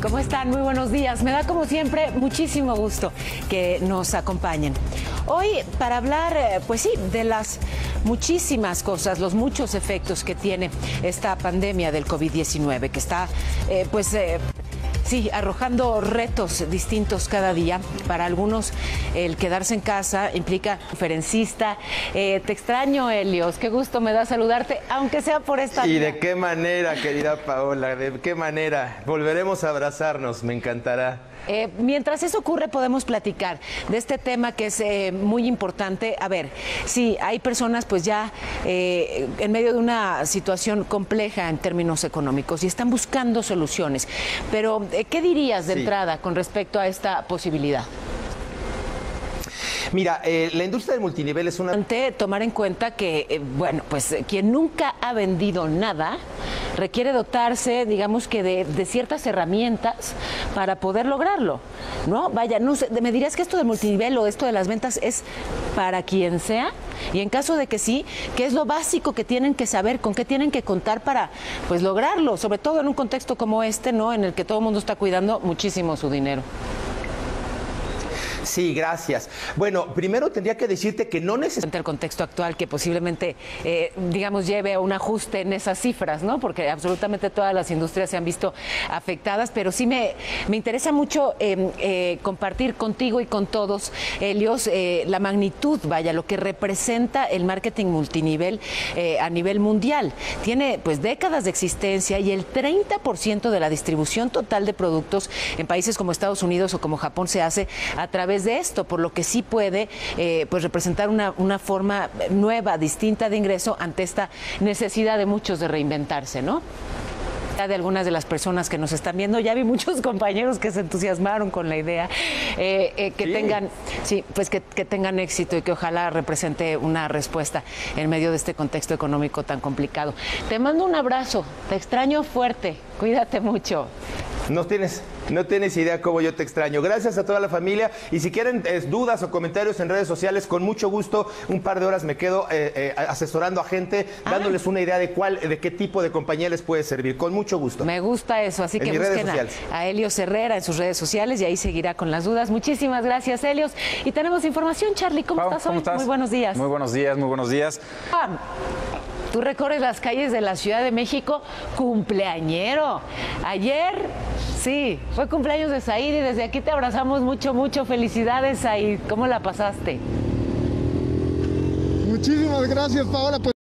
¿Cómo están? Muy buenos días. Me da, como siempre, muchísimo gusto que nos acompañen. Hoy, para hablar, pues sí, de las muchísimas cosas, los muchos efectos que tiene esta pandemia del COVID-19, que está, sí, arrojando retos distintos cada día. Para algunos, el quedarse en casa implica conferencista. Te extraño, Helios. Qué gusto me da saludarte, aunque sea por esta ¿Y vía. de qué manera, querida Paola? ¿De qué manera? Volveremos a abrazarnos, me encantará. Mientras eso ocurre, podemos platicar de este tema que es muy importante. A ver, sí, hay personas pues ya en medio de una situación compleja en términos económicos y están buscando soluciones. Pero, ¿qué dirías de entrada con respecto a esta posibilidad? Mira, la industria del multinivel es una... Tomar en cuenta que, quien nunca ha vendido nada requiere dotarse, digamos que de ciertas herramientas para poder lograrlo, ¿no? Vaya, no sé, me dirías que esto del multinivel o esto de las ventas es para quien sea, y en caso de que sí, ¿qué es lo básico que tienen que saber, con qué tienen que contar para, pues, lograrlo? Sobre todo en un contexto como este, ¿no? En el que todo el mundo está cuidando muchísimo su dinero. Sí, gracias. Bueno, primero tendría que decirte que no necesariamente... El contexto actual que posiblemente, digamos, lleve a un ajuste en esas cifras, ¿no? Porque absolutamente todas las industrias se han visto afectadas, pero sí me interesa mucho compartir contigo y con todos, Helios, la magnitud, vaya, lo que representa el marketing multinivel a nivel mundial. Tiene, pues, décadas de existencia y el 30% de la distribución total de productos en países como Estados Unidos o como Japón se hace a través de esto, por lo que sí puede pues representar una forma nueva, distinta de ingreso ante esta necesidad de muchos de reinventarse, ¿no? De algunas de las personas que nos están viendo, ya vi muchos compañeros que se entusiasmaron con la idea, tengan, sí, pues que tengan éxito y que ojalá represente una respuesta en medio de este contexto económico tan complicado. Te mando un abrazo, te extraño fuerte, cuídate mucho. No tienes idea cómo yo te extraño. Gracias a toda la familia. Y si quieren dudas o comentarios en redes sociales, con mucho gusto, un par de horas me quedo asesorando a gente, dándoles una idea de qué tipo de compañía les puede servir. Con mucho gusto. Me gusta eso, así que busquen a Helios Herrera en sus redes sociales y ahí seguirá con las dudas. Muchísimas gracias, Helios. Y tenemos información, Charlie. ¿Cómo estás hoy? ¿Cómo estás? Muy buenos días. Muy buenos días, muy buenos días. Tú recorres las calles de la Ciudad de México, cumpleañero. Ayer, sí, fue cumpleaños de Said y desde aquí te abrazamos mucho, mucho. Felicidades, Said. ¿Cómo la pasaste? Muchísimas gracias, Paola.